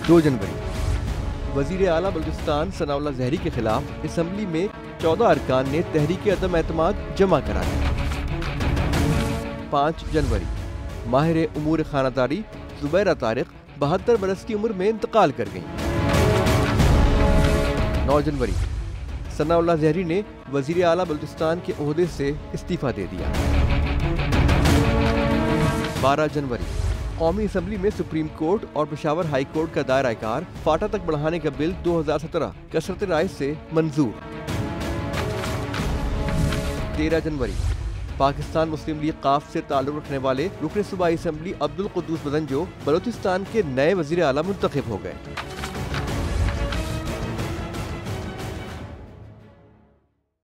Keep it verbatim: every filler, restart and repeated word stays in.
دو جنوری وزیر اعلیٰ بلوچستان ثناء اللہ ظہری کے خلاف اسمبلی میں چودہ ارکان نے تحریک عدم اعتماد جمع کرا دی۔ پانچ جنوری ماہر امور خانہ داری زبیرہ طارق بہتر برس کی عمر میں انتقال کر گئیں۔ نو جنوری ثناء اللہ ظہری نے وزیر اعلیٰ بلوچستان کے عہدے سے استعفیٰ دے دیا۔ بارہ جنوری قومی اسمبلی میں سپریم کورٹ اور پشاور ہائی کورٹ کا دائرہ کار فاٹا تک بڑھانے کا بل دو ہزار سترہ کثرت رائے سے منظور۔ تیرہ جنوری پاکستان مسلم لیگ قاف سے تعلق رکھنے والے رکن صوبائی اسمبلی عبدالقدوس بدنجو بلوچستان کے نئے وزیر اعلیٰ منتخب ہو گئے۔